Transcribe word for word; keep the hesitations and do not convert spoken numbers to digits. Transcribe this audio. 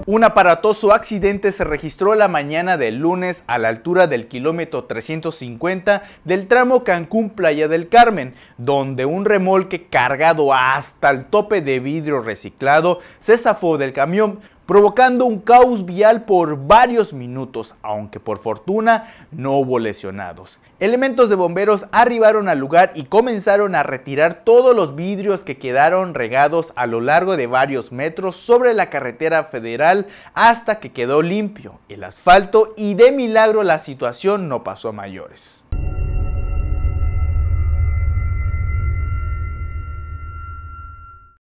Un aparatoso accidente se registró la mañana del lunes a la altura del kilómetro trescientos cincuenta del tramo Cancún-Playa del Carmen, donde un remolque cargado hasta el tope de vidrio reciclado se zafó del camión, provocando un caos vial por varios minutos, aunque por fortuna no hubo lesionados. Elementos de bomberos arribaron al lugar y comenzaron a retirar todos los vidrios que quedaron regados a lo largo de varios metros sobre la carretera federal hasta que quedó limpio el asfalto y de milagro la situación no pasó a mayores.